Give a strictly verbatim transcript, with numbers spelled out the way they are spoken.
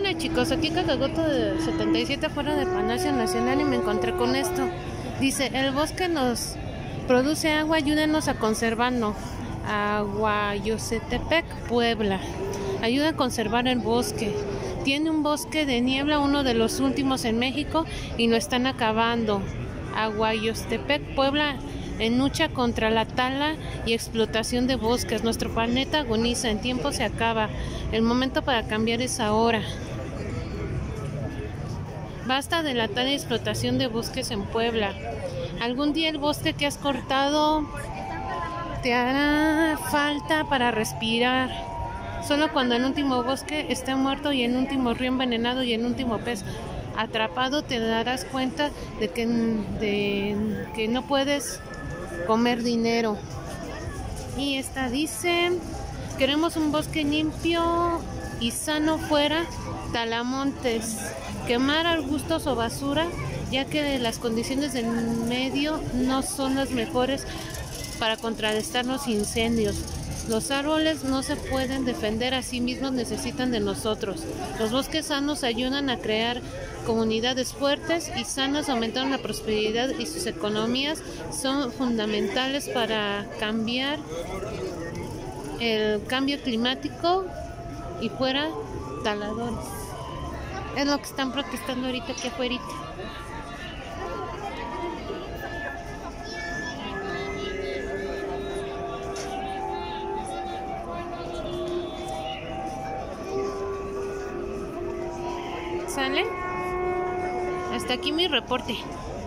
Hola chicos, aquí Kakagoto de setenta y siete fuera de Palacio Nacional y me encontré con esto. Dice, el bosque nos produce agua, ayúdenos a conservarlo. Aguayocetepec, Puebla. Ayuda a conservar el bosque. Tiene un bosque de niebla, uno de los últimos en México, y lo están acabando. Aguayocetepec, Puebla, en lucha contra la tala y explotación de bosques. Nuestro planeta agoniza, el tiempo se acaba. El momento para cambiar es ahora. Basta de la tala y explotación de bosques en Puebla. Algún día el bosque que has cortado te hará falta para respirar. Solo cuando el último bosque esté muerto y el último río envenenado y el último pez atrapado te darás cuenta de que, de, que no puedes comer dinero. Y esta dice, queremos un bosque limpio y sano fuera talamontes, quemar arbustos o basura, ya que las condiciones del medio no son las mejores para contrarrestar los incendios. Los árboles no se pueden defender a sí mismos, necesitan de nosotros. Los bosques sanos ayudan a crear comunidades fuertes y sanas, aumentan la prosperidad y sus economías son fundamentales para cambiar el cambio climático y fuera taladores. Es lo que están protestando ahorita aquí afuera. ¿Sale? Hasta aquí mi reporte.